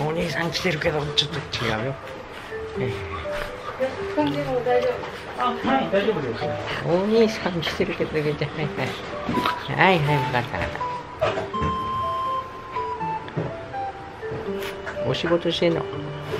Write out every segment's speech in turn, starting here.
お兄さん来てるけどちょっと違うよ。 踏んでも大丈夫。 あ、はい、大丈夫です。お兄さん来てるけど、はいはい。はいはい、分かった分かった。お仕事してんの？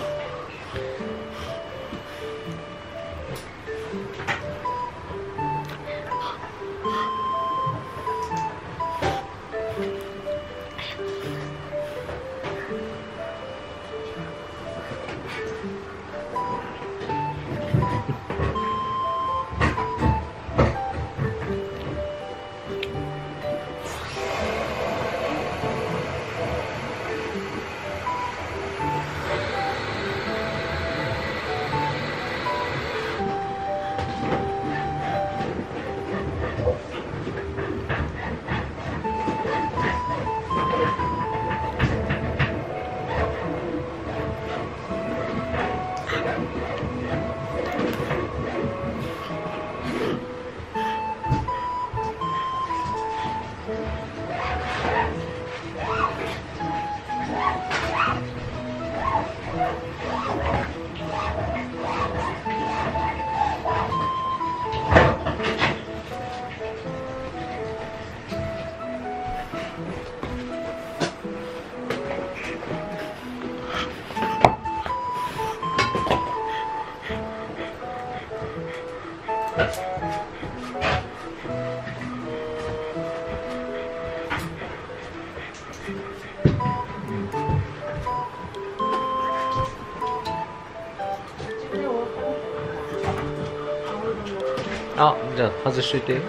あ、じゃあ外しといて。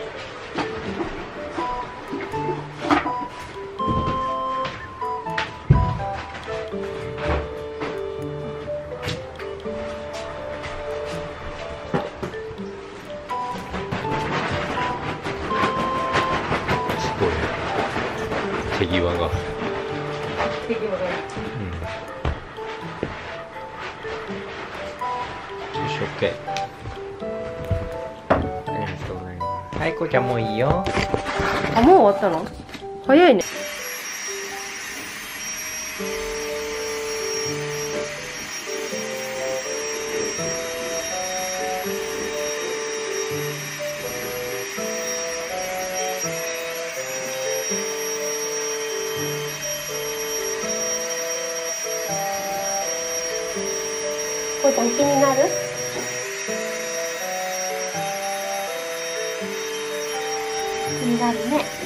すごい手際が。 手際がいい。 よし、OK。はい、こうちゃんもういいよ。 あ、もう終わったの？早いね。こうちゃん気になる？気になるね。